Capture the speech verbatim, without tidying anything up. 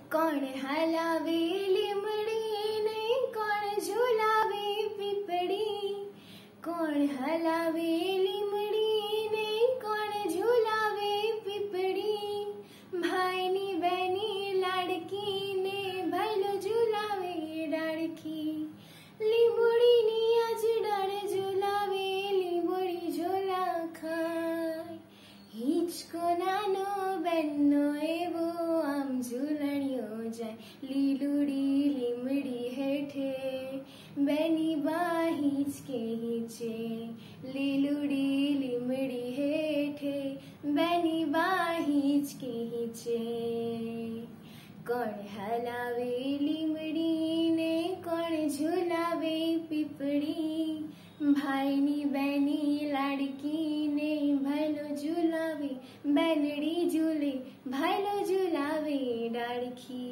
कौन हलावे लीमड़ी ने कौन झुलावे पिपड़ी। कौन हलावे लीमड़ी ने कौन झुलावे पिपड़ी। भाईनी बहनी लाड़की ने भैलो झुलावे डाड़की। लीमड़ी नी आज डाड़ झुलावे लीमड़ी झोला खाय। हिचको नानो बेनो एवो आम झूलणियो जाय। लीलुड़ी लीमड़ी हेठे बेनी बा हिचके हिचे। लीलुड़ी लीमड़ी हेठे बेनी बा हिचके हिचे। कौन हलावे लीमड़ी ने कौन झुलावे पिपड़ी। भाईनी बहनी लाड़की ने भैलो झुलावे बैनड़ी झूले भैलो झुलावे डाड़की।